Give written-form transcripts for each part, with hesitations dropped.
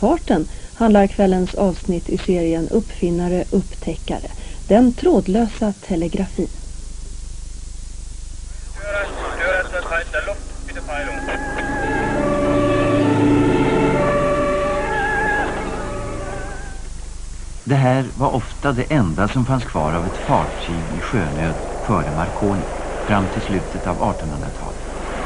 sjöfarten handlar kvällens avsnitt i serien Uppfinnare, upptäckare. Den trådlösa telegrafin. Det här var ofta det enda som fanns kvar av ett fartyg i sjönöd före Marconi, fram till slutet av 1800-talet.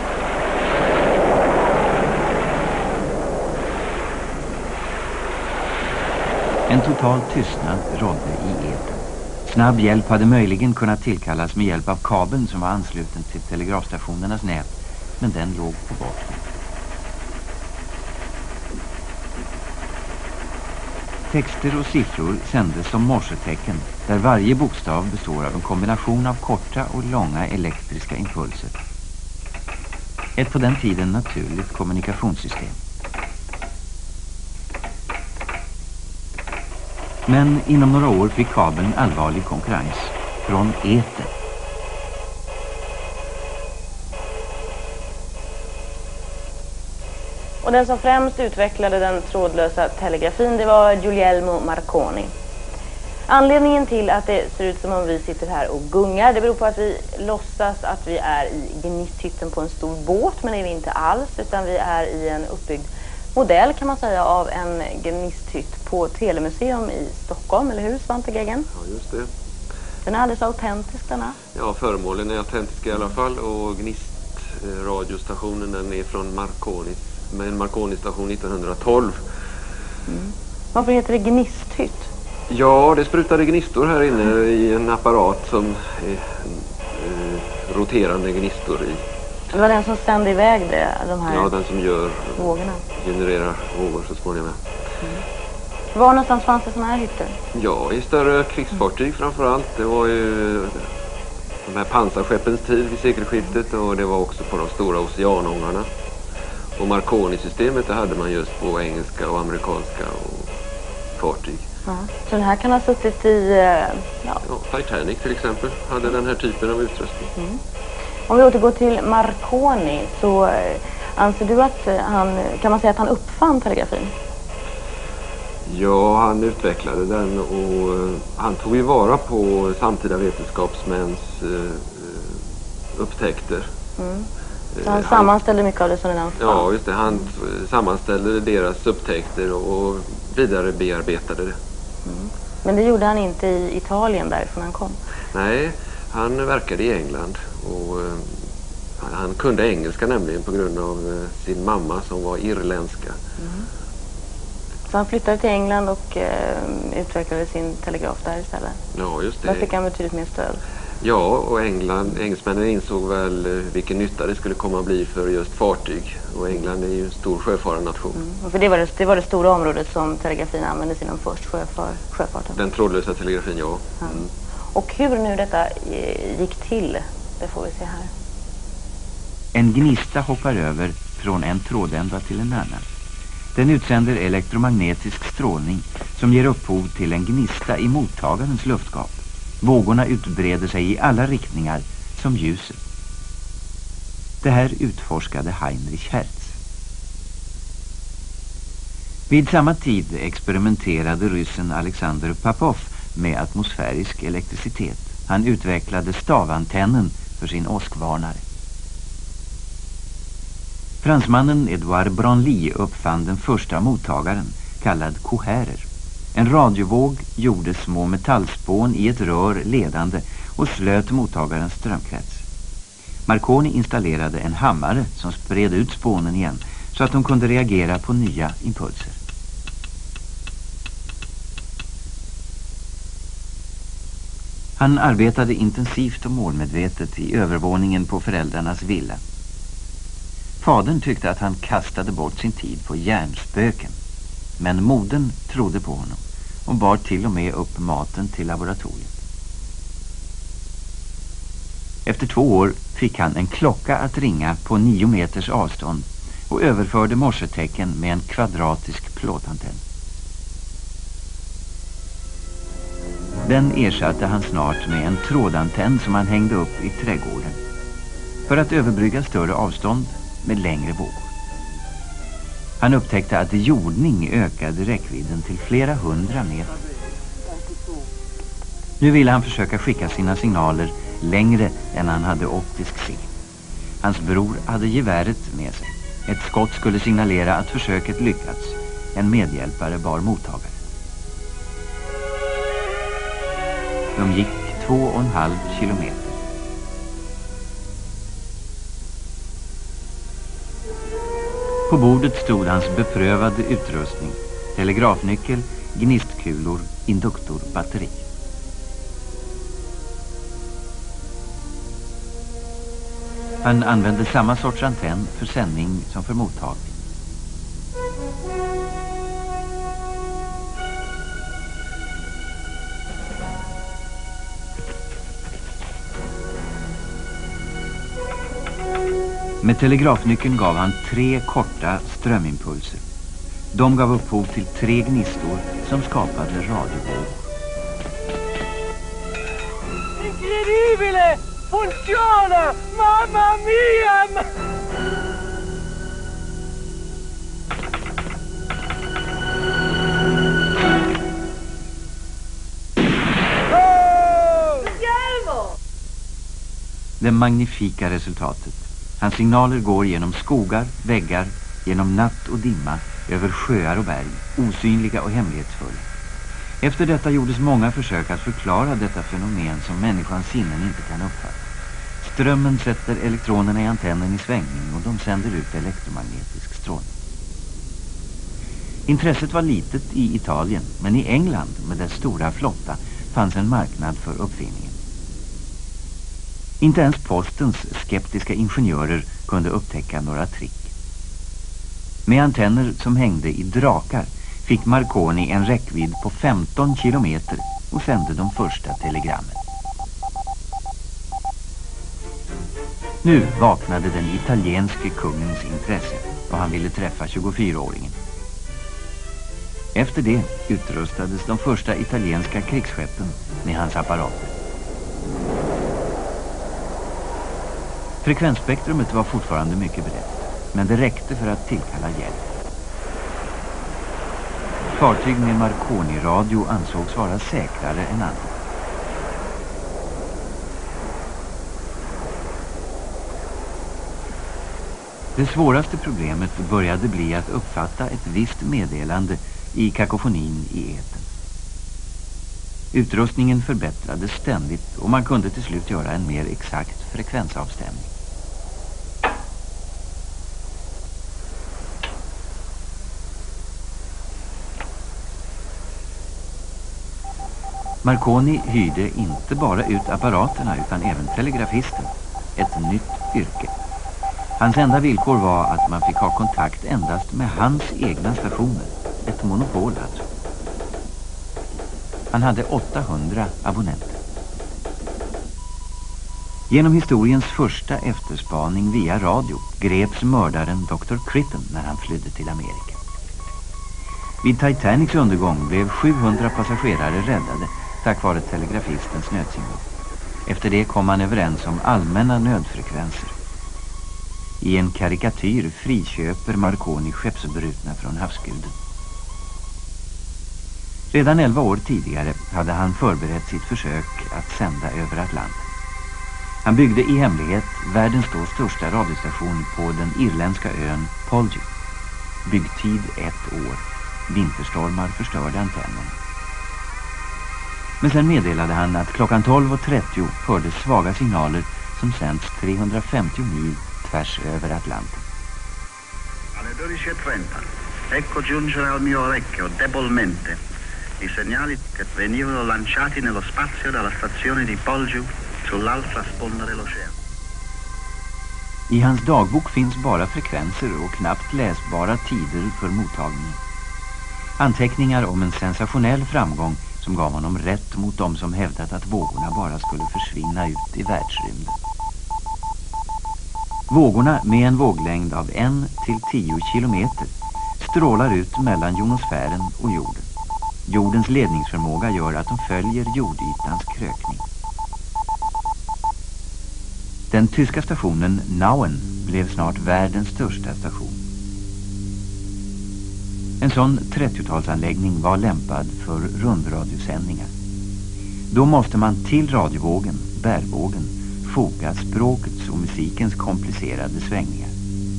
En total tystnad rådde i etern. Snabb hjälp hade möjligen kunnat tillkallas med hjälp av kabeln som var ansluten till telegrafstationernas nät, men den låg på botten. Texter och siffror sändes som morsetecken, där varje bokstav består av en kombination av korta och långa elektriska impulser. Ett på den tiden naturligt kommunikationssystem. Men inom några år fick kabeln allvarlig konkurrens från etern. Och den som främst utvecklade den trådlösa telegrafin, det var Guglielmo Marconi. Anledningen till att det ser ut som om vi sitter här och gungar, det beror på att vi låtsas att vi är i gnisthytten på en stor båt, men det är vi inte alls, utan vi är i en uppbyggd modell kan man säga av en gnisthytt på Telemuseum i Stockholm, eller hur Svante Geggen? Ja, just det. Den är alldeles autentisk denna. Ja, föremålen är autentiska i alla fall, och gnistradiostationen den är från med en Marconi-station 1912. Varför heter det gnisthytt? Ja, det sprutade gnistor här inne i en apparat som är roterande gnistor i. Det var den som sände iväg de här. Ja, den som vågorna. Genererar vågor så småningom. Var någonstans fanns det såna här hytter? Ja, i större krigsfartyg framförallt. Det var ju de här pansarskeppens tid vid sekelskiftet, och det var också på de stora oceanångarna. Och Marconi-systemet det hade man just på engelska och amerikanska och fartyg. Ja. Så den här kan ha suttit i... Ja, Titanic till exempel hade den här typen av utrustning. Om vi återgår till Marconi, så anser du att kan man säga att han uppfann telegrafin? Ja, han utvecklade den, och han tog ju vara på samtida vetenskapsmäns upptäckter. Så han sammanställde mycket av det som redan fanns? Ja, just det. Han sammanställde deras upptäckter och vidare bearbetade det. Men det gjorde han inte i Italien därifrån han kom? Nej, han verkade i England, och han kunde engelska nämligen på grund av sin mamma som var irländska. Så han flyttade till England och utvecklade sin telegraf där istället? Ja, just det. Där fick han betydligt mer stöd? Ja, och engelsmännen insåg väl vilken nytta det skulle komma att bli för just fartyg. Och England är ju en stor sjöfararnation. För det var det stora området som telegrafin användes inom först, sjöfarten? Den trådlösa telegrafin, ja. Och hur nu detta gick till, det får vi se här. En gnista hoppar över från en trådända till en annan. Den utsänder elektromagnetisk strålning som ger upphov till en gnista i mottagarens luftgap. Vågorna utbreder sig i alla riktningar som ljuset. Det här utforskade Heinrich Hertz. Vid samma tid experimenterade ryssen Alexander Popov med atmosfärisk elektricitet. Han utvecklade stavantennen för sin åskvarnare. Fransmannen Edouard Branly uppfann den första mottagaren, kallad kohärer. En radiovåg gjorde små metallspån i ett rör ledande och slöt mottagarens strömkrets. Marconi installerade en hammare som spred ut spånen igen så att de kunde reagera på nya impulser. Han arbetade intensivt och målmedvetet i övervåningen på föräldrarnas villa. Fadern tyckte att han kastade bort sin tid på hjärnspöken. Men modern trodde på honom och bar till och med upp maten till laboratoriet. Efter 2 år fick han en klocka att ringa på 9 meters avstånd och överförde morsetecken med en kvadratisk plåtantenn. Den ersatte han snart med en trådantenn som han hängde upp i trädgården för att överbrygga större avstånd med längre vågor. Han upptäckte att jordning ökade räckvidden till flera 100 meter. Nu ville han försöka skicka sina signaler längre än han hade optisk se. Hans bror hade geväret med sig. Ett skott skulle signalera att försöket lyckats. En medhjälpare bar mottagare. De gick 2,5 kilometer. På bordet stod hans beprövade utrustning. Telegrafnyckel, gnistkulor, induktor, batteri. Han använde samma sorts antenn för sändning som för mottagning. Med telegrafnyckeln gav han 3 korta strömimpulser. De gav upphov till 3 gnistor som skapade radiovågor. Incredibile! Funziona! Mamma mia! Det magnifika resultatet. Hans signaler går genom skogar, väggar, genom natt och dimma, över sjöar och berg, osynliga och hemlighetsfulla. Efter detta gjordes många försök att förklara detta fenomen som människans sinnen inte kan uppfatta. Strömmen sätter elektronerna i antennen i svängning och de sänder ut elektromagnetisk strålning. Intresset var litet i Italien, men i England med dess stora flotta fanns en marknad för uppfinningen. Inte ens postens skeptiska ingenjörer kunde upptäcka några trick. Med antenner som hängde i drakar fick Marconi en räckvidd på 15 kilometer och sände de första telegrammen. Nu vaknade den italienske kungens intresse och han ville träffa 24-åringen. Efter det utrustades de första italienska krigsskeppen med hans apparater. Frekvensspektrumet var fortfarande mycket brett, men det räckte för att tillkalla hjälp. Fartyg med Marconi-radio ansågs vara säkrare än andra. Det svåraste problemet började bli att uppfatta ett visst meddelande i kakofonin i etern. Utrustningen förbättrades ständigt och man kunde till slut göra en mer exakt frekvensavstämning. Marconi hyrde inte bara ut apparaterna utan även telegrafisten, ett nytt yrke. Hans enda villkor var att man fick ha kontakt endast med hans egna stationer, ett monopol alltså. Han hade 800 abonnenter. Genom historiens första efterspaning via radio greps mördaren Dr. Critton när han flydde till Amerika. Vid Titanics undergång blev 700 passagerare räddade tack vare telegrafistens nödsignal. Efter det kom man överens om allmänna nödfrekvenser. I en karikatyr friköper Marconi skeppsbrutna från havsguden. Redan 11 år tidigare hade han förberett sitt försök att sända över Atlanten. Han byggde i hemlighet världens då största radiostation på den irländska ön Polgy. Byggtid 1 år. Vinterstormar förstörde antennen. Men sen meddelade han att klockan 12:30 hördes svaga signaler som sänds 350 mil tvärs över Atlanten. Alle 12:30, ecco giungere al mio orecchio debolmente i segnali che venivano lanciati nello spazio dalla stazione di Polju sull'altra sponda dell'oceano. I hans dagbok finns bara frekvenser och knappt läsbara tider för mottagningen. Anteckningar om en sensationell framgång som gav honom rätt mot dem som hävdat att vågorna bara skulle försvinna ut i världsrymden. Vågorna med en våglängd av 1 till 10 kilometer strålar ut mellan jonosfären och jorden. Jordens ledningsförmåga gör att de följer jordytans krökning. Den tyska stationen Nauen blev snart världens största station. En sån 30-talsanläggning var lämpad för rundradiosändningar. Då måste man till radiovågen, bärvågen, foga språkets och musikens komplicerade svängningar.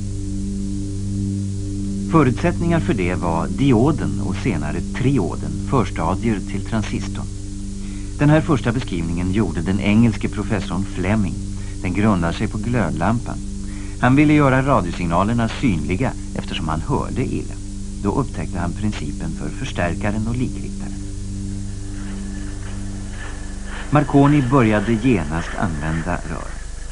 Förutsättningar för det var dioden och senare trioden, förstadier till transistorn. Den här första beskrivningen gjorde den engelske professorn Fleming. Den grundar sig på glödlampan. Han ville göra radiosignalerna synliga eftersom han hörde illa. Då upptäckte han principen för förstärkaren och likriktaren. Marconi började genast använda rör.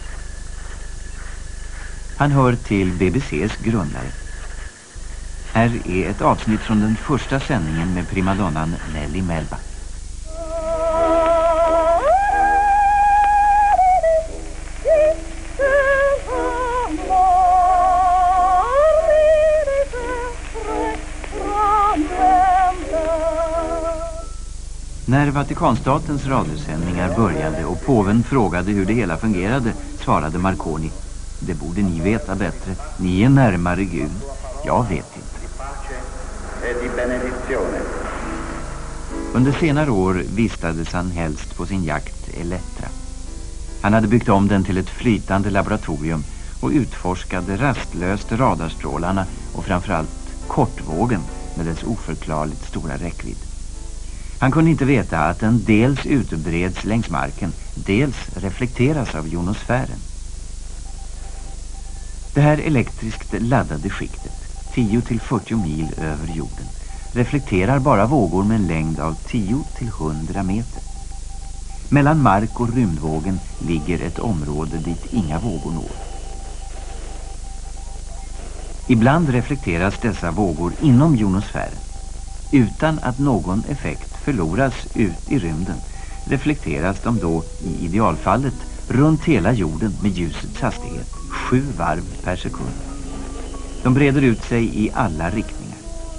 Han hör till BBC:s grundare. Här är ett avsnitt från den första sändningen med primadonnan Nellie Melba. När Vatikanstatens radiosändningar började och påven frågade hur det hela fungerade svarade Marconi: "Det borde ni veta bättre. Ni är närmare Gud. Jag vet inte." Under senare år vistades han helst på sin jakt Elettra. Han hade byggt om den till ett flytande laboratorium och utforskade rastlöst radarstrålarna och framförallt kortvågen med dess oförklarligt stora räckvidd. Han kunde inte veta att den dels utbreds längs marken, dels reflekteras av ionosfären. Det här elektriskt laddade skiktet, 10-40 mil över jorden, reflekterar bara vågor med en längd av 10-100 meter. Mellan mark- och rymdvågen ligger ett område dit inga vågor når. Ibland reflekteras dessa vågor inom ionosfären. Utan att någon effekt förloras ut i rymden reflekteras de då i idealfallet runt hela jorden med ljusets hastighet, 7 varv per sekund. De breder ut sig i alla riktningar.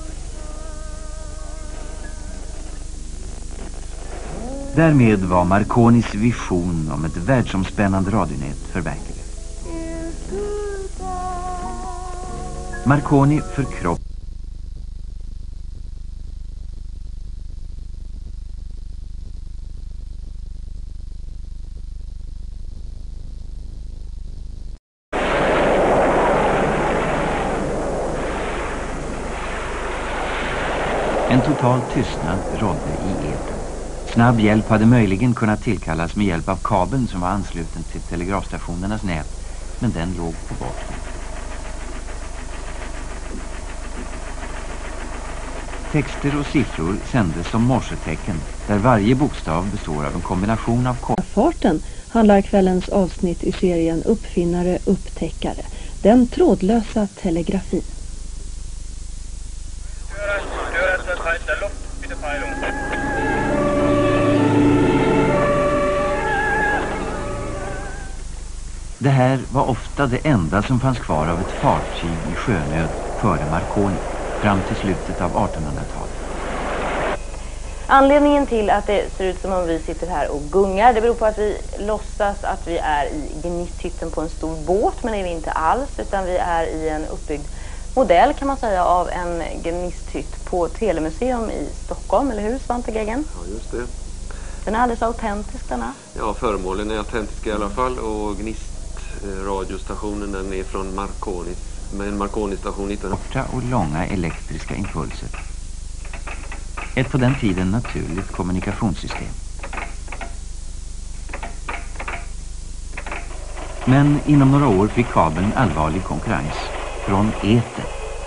Därmed var Marconis vision om ett världsomspännande radionät förverkligad. Marconi förkroppade en total tystnad rådde i etern. Snabb hjälp hade möjligen kunnat tillkallas med hjälp av kabeln som var ansluten till telegrafstationernas nät, men den låg på botten. Texter och siffror sändes som morsetecken, där varje bokstav består av en kombination av farten handlar kvällens avsnitt i serien Uppfinnare, upptäckare. Den trådlösa telegrafin. Det här var ofta det enda som fanns kvar av ett fartyg i sjönöd före Marconi, fram till slutet av 1800-talet. Anledningen till att det ser ut som om vi sitter här och gungar, det beror på att vi låtsas att vi är i gnisthytten på en stor båt, men det är vi inte alls, utan vi är i en uppbyggd modell kan man säga av en gnisthytt på Telemuseum i Stockholm, eller hur Svante Geggen? Ja, just det. Den är alldeles autentisk denna. Ja, föremålen är autentiska i alla fall, och gnistradiostationen den är från med en Marconi-station 1900. Korta och långa elektriska impulser. Ett på den tiden naturligt kommunikationssystem. Men inom några år fick kabeln allvarlig konkurrens från etern.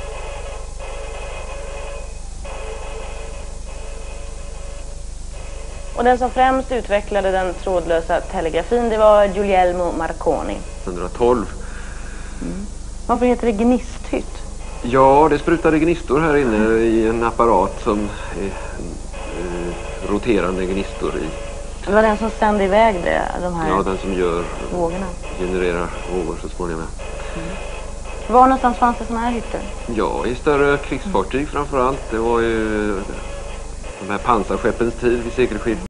Och den som främst utvecklade den trådlösa telegrafin, det var Guglielmo Marconi. 1912. Varför heter det gnisthytt? Ja, det sprutade gnistor här inne i en apparat som är roterande gnistor i. Det var den som sände iväg de här Ja, den som vågorna. Genererar vågor så småningom. Var någonstans fanns det såna här hytter? Ja, i större krigsfartyg framförallt. Det var ju de här pansarskeppens tid vid sekelskiftet.